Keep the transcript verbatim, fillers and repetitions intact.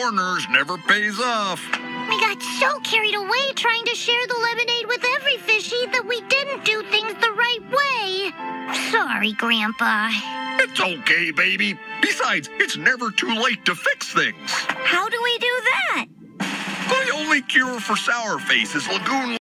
corners never pays off. We got so carried away trying to share the lemonade with every fishy that we didn't do things the right way. Sorry, Grandpa. It's okay, baby. Besides, it's never too late to fix things. How do we do that? The only cure for sour face is Lagoon